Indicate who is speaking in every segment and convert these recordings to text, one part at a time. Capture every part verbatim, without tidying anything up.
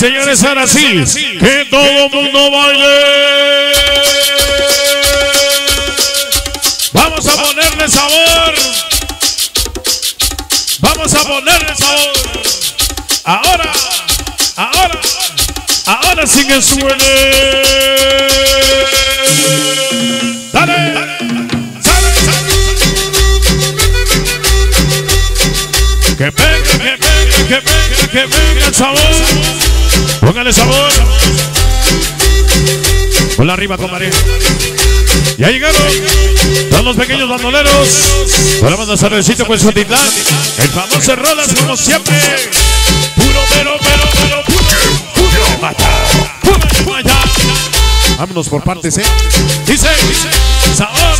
Speaker 1: señores, ahora sí, que todo mundo baile. Vamos a ponerle sabor. Vamos a ponerle sabor. Ahora, ahora, ahora sí que suene. Dale, dale, sale, sale. Que venga, que venga, que venga, que venga el sabor. Póngale sabor. Ponla arriba, compadre. Ya llegaron todos los pequeños bandoleros. Ahora manda Cervecito con su titlán. El famoso Rolas, como siempre. Puro, pero, pero, pero, puro. Puro de mata. Puro de mata. Vámonos por partes, eh. Dice, dice, sabor.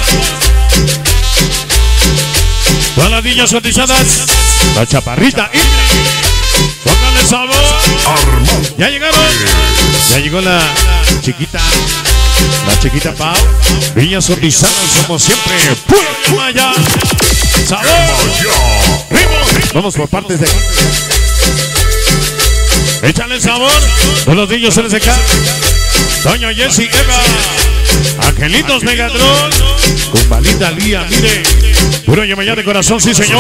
Speaker 1: Todas las niñas cotizadas. La chaparrita. Póngale sabor. Ya llegaron. Ya llegó la chiquita. La chiquita Pau. Niñas cotizadas como siempre. Puro de maya. Sabor. Ritmo. Vamos por partes de aquí. Échale sabor. Todos los niños L S K. Doña Jessie, Eva. Angelitos Megatron. Con Balita Lía, mire. Puro Yemayá de corazón, sí señor.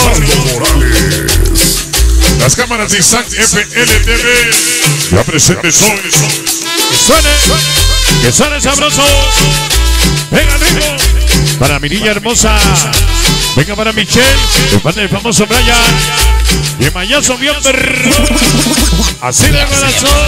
Speaker 1: Las cámaras de Isaac F L T V. Ya presentes hoy. Que suene, que suene sabroso. Venga, ritmo. Para mi niña hermosa. Venga para Michelle. De parte del famoso Brian. Yemayazo bien perro. Así de corazón.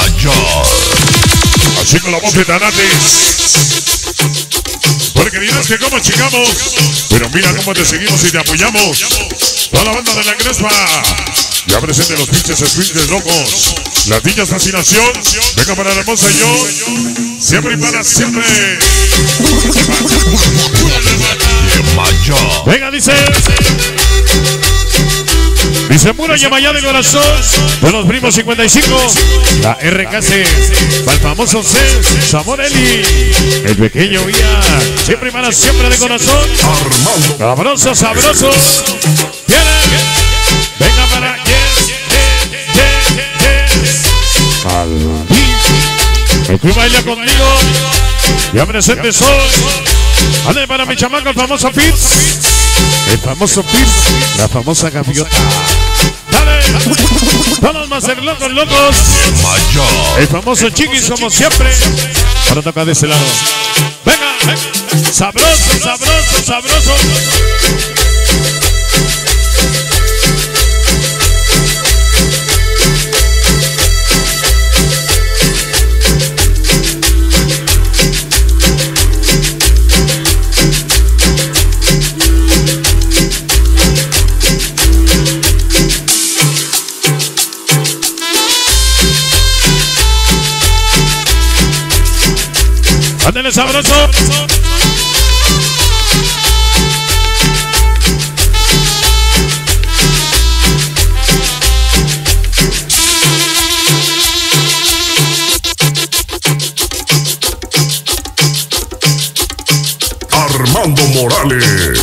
Speaker 1: Así con la voz de Tanates. Porque dirás que como chingamos, pero mira cómo te seguimos y te apoyamos. Toda la banda de la Crespa. Ya presente los pinches swingers locos. Las niñas fascinación. Venga para la hermosa y yo. Siempre y para siempre. Venga, dice. Dice Puro Yemayá de corazón. De los primos cincuenta y cinco. La R K C. Para el famoso C. Samorelli. El pequeño Vía. Siempre y para siempre de corazón. Sabroso, sabroso. Viene. Venga para yes, yes, yes, yes. El club baila conmigo. Ya presente soy. Ande para mi chamaco, el famoso Fitz. El famoso Fitz. La famosa gaviota. Dale. Todos más ser locos, locos. El famoso Chiquis, como siempre. Ahora toca de ese lado. Venga, venga. Sabroso, sabroso, sabroso. Ándale sabroso.
Speaker 2: Armando Morales.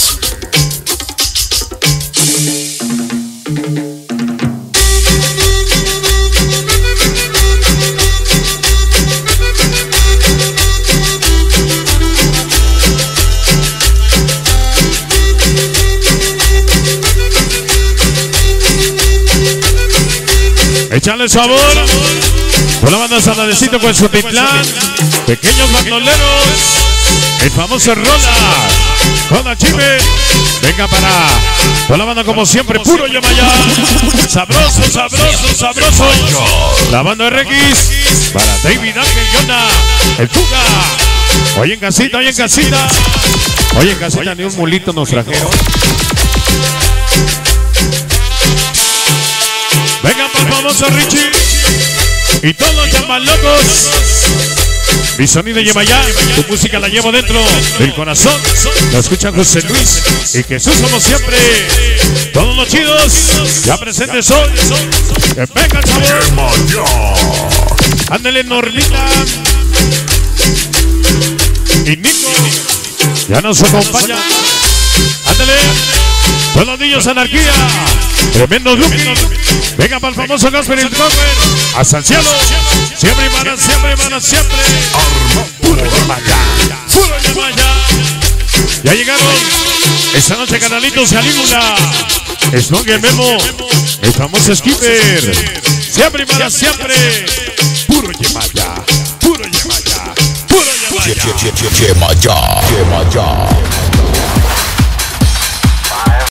Speaker 1: Echale sabor. Con la banda Sanadecito con su titlán. Pequeños bandoleros. El famoso Rola. Con la Chive. Venga para. Con la banda como siempre. Puro Yemayá. Sabroso, sabroso, sabroso. La banda R X. Para David Ángel Yona. El Tuga. Hoy en casita, hoy en casita. Hoy en casita ni un mulito nos trajeron. Venga para el famoso Richie. Y todos los llaman locos. Mi sonido Yemayá. Tu música la llevo dentro del corazón. La escucha José Luis y Jesús como siempre. Todos los chidos. Ya presentes hoy. Que venga el sabor. Ándale Normita. Y Nico. Ya nos acompaña. Ándale. Con los niños Anarquía. Tremendos looking. Venga para el famoso Casper y el Cover. Hasta el cielo. Siempre y para siempre y para siempre. Puro Yemaya. Puro Yemaya. Ya llegaron. Esta noche Canalitos Calígula. Strong y Memo. El famoso Skipper. Siempre y para siempre. Puro Yemaya. Puro Yemaya. Puro Yemaya.
Speaker 2: Yemaya. Yemaya.